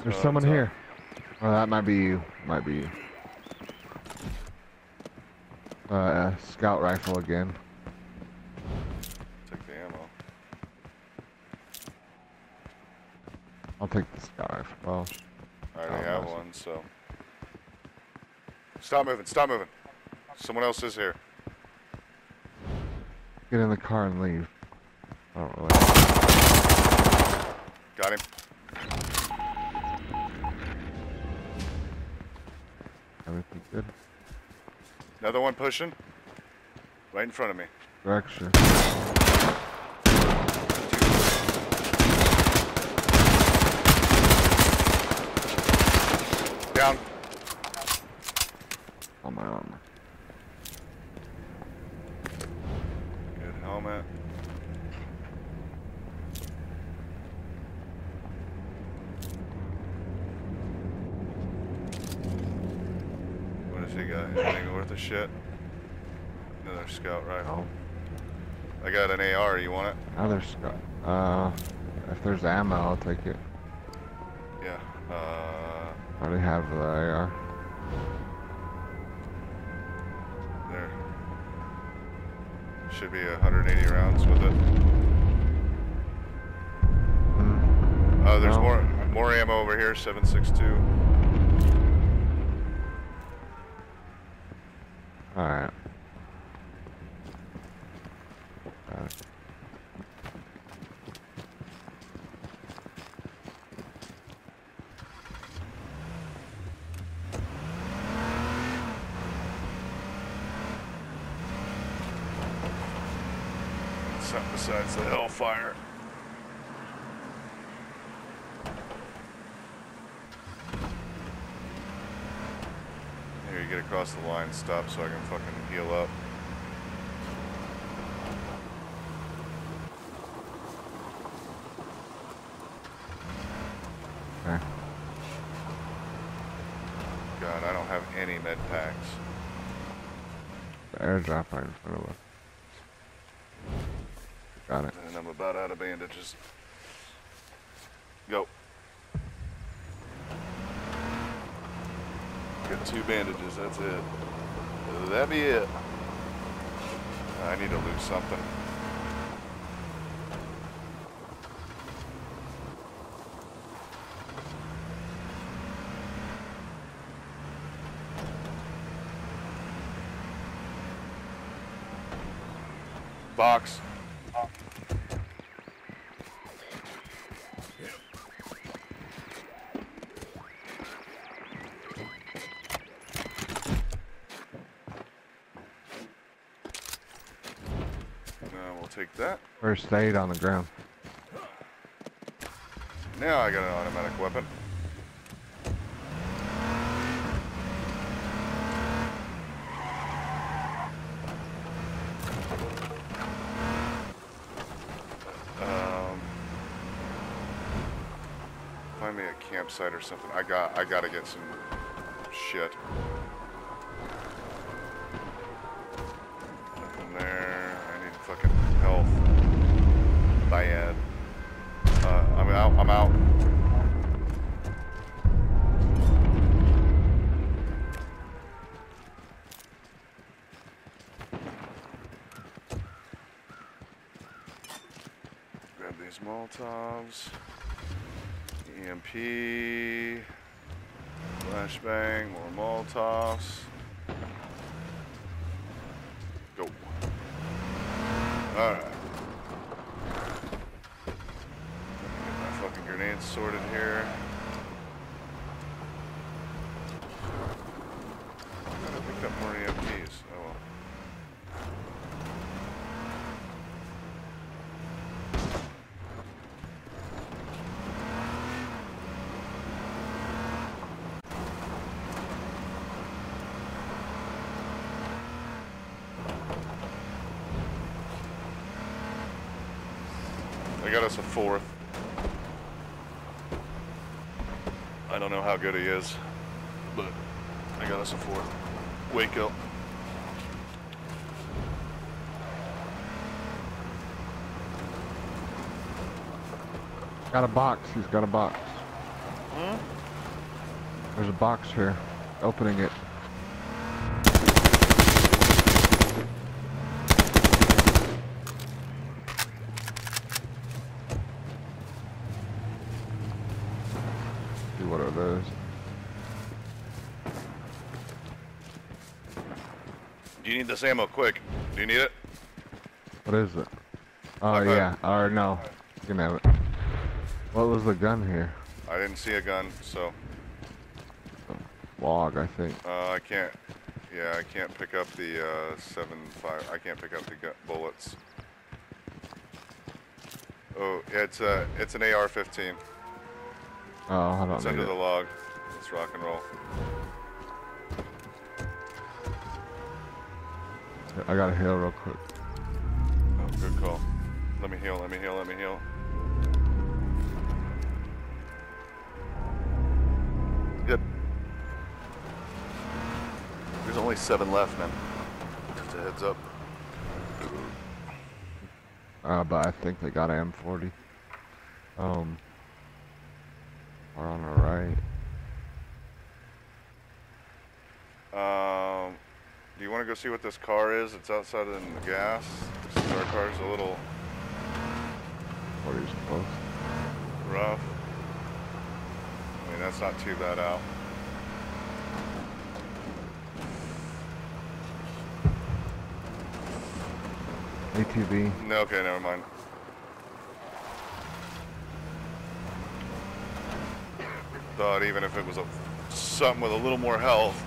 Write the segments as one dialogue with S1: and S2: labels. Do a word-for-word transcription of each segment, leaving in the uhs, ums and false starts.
S1: There's
S2: uh,
S1: someone
S2: top.
S1: here. Oh, that might be you. Might be you. Uh, scout rifle again.
S2: Take the ammo.
S1: I'll take the scout rifle. Well,
S2: I already
S1: oh,
S2: have
S1: nice.
S2: one, so. Stop moving, stop moving. Someone else is here.
S1: Get in the car and leave. I don't really.
S2: Got him.
S1: Everything good?
S2: Another one pushing. Right in front of me.
S1: Direction.
S2: Down.
S1: On my armor.
S2: Good helmet. What has he got? Anything worth a shit? Another scout rifle.
S1: Oh.
S2: I got an A R. You want it?
S1: Another scout. Uh, if there's ammo, I'll take it.
S2: Yeah. Uh,
S1: I already have the A R.
S2: there. Should be one hundred eighty rounds with it.
S1: Mm.
S2: Oh, there's
S1: No.
S2: more more ammo over here. seven six two.
S1: All right. Got it.
S2: Something besides the Hellfire. Here, you get across the line, stop so I can fucking heal up.
S1: Okay.
S2: God, I don't have any med packs.
S1: The airdrop right in front of us. Got it.
S2: And I'm about out of bandages. Go. Got two bandages, that's it. That'd be it. I need to loot something. Box. Take that.
S1: First aid on the ground.
S2: Now I got an automatic weapon. Um, find me a campsite or something. I got. I gotta get some shit. Nothing there. I need fucking health. Bad. Uh, I'm out. I'm out. Grab these Molotovs. E M P. Flashbang. More Molotovs. Go. All right. Grenades sorted here. I gotta pick up more E M Ps. Oh well. They got us a fourth. I don't know how good he is, but I got us a fourth. Wake up.
S1: Got a box. He's got a box.
S2: Hmm?
S1: There's a box here. Opening it. See what it is.
S2: Do you need this ammo quick? Do you need it?
S1: What is it? Oh
S2: Okay.
S1: yeah. Or no. You can have it. What was the gun here?
S2: I didn't see a gun, so
S1: Log, I think.
S2: uh, I can't. Yeah, I can't pick up the uh, seven five. I can't pick up the gu bullets. Oh, yeah, it's a it's an A R fifteen.
S1: Oh, I don't
S2: It's
S1: need
S2: under
S1: it.
S2: the log. Let's rock and roll.
S1: I gotta heal real quick.
S2: Oh, good call. Let me heal. Let me heal. Let me heal. Good. There's only seven left, man. Just a heads up.
S1: Uh, but I think they got M forty. Um, or on the right.
S2: Um, do you want to go see what this car is? It's outside in the gas. This is our car's a little
S1: What are you supposed?
S2: rough. I mean, that's not too bad out.
S1: A T V.
S2: No, okay, never mind. Thought even if it was a something with a little more health.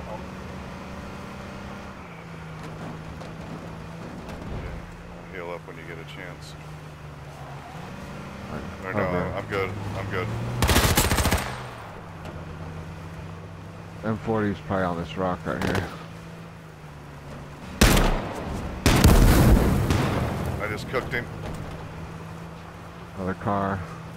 S2: Heal up when you get a chance. Or no,
S1: Okay.
S2: I'm good. I'm good.
S1: M forty is probably on this rock right here.
S2: I just cooked him.
S1: Another car.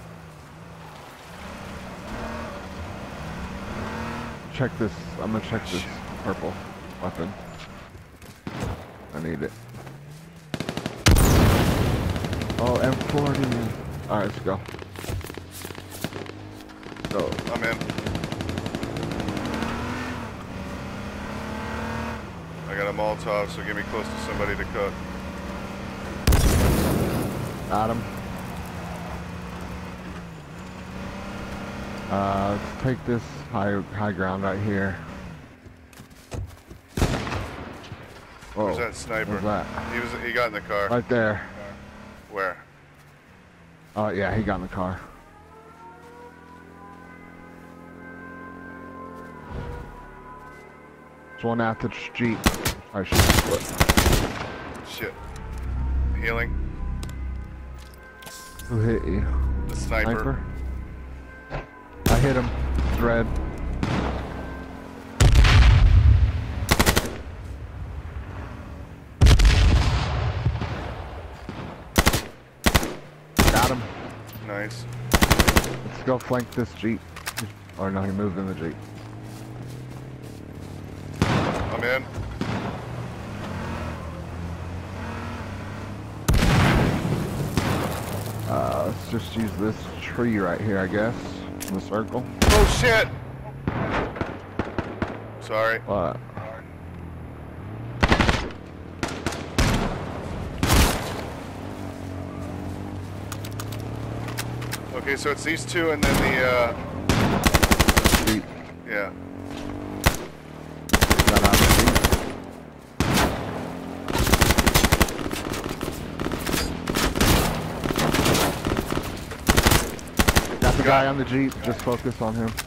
S1: Check this. I'm gonna check this purple weapon. I need it. Oh, M forty. Alright, let's go. Go.
S2: I'm in. I got a Molotov, so get me close to somebody to cook.
S1: Got him. Uh, let's take this high high ground right here. Whoa.
S2: Where's that sniper?
S1: Where's that?
S2: He was. He got in the car.
S1: Right there.
S2: Where?
S1: Oh yeah, he got in the car. There's one at the Jeep. I should split.
S2: Shit. Healing.
S1: Who hit you?
S2: The sniper.
S1: Sniper? I hit him. It's red. Got him.
S2: Nice.
S1: Let's go flank this Jeep. Or no, he moved in the Jeep.
S2: I'm in.
S1: Uh, let's just use this tree right here, I guess. In the circle.
S2: Oh shit! Sorry.
S1: What?
S2: Okay, so it's these two and then the, uh...
S1: Jeep.
S2: Yeah.
S1: Got out of the Jeep. Got the guy on the Jeep. Just focus on him.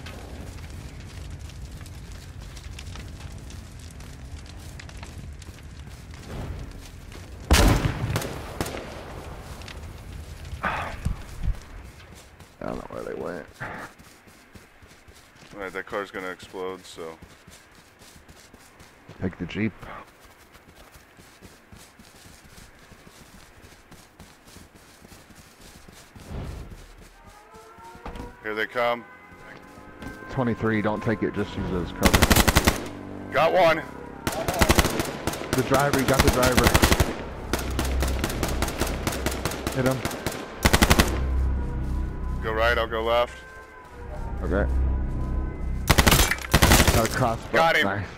S1: I don't know where they went.
S2: Alright, that car's gonna explode, so...
S1: Take the Jeep.
S2: Here they come.
S1: twenty-three, don't take it, just use it as cover.
S2: Got one!
S1: The driver, you got the driver. Hit him.
S2: Go right, I'll go left.
S1: Okay. Got a crossbow.
S2: Got him.
S1: Nice.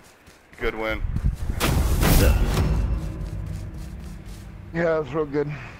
S2: Good win.
S1: Yeah, that's real good.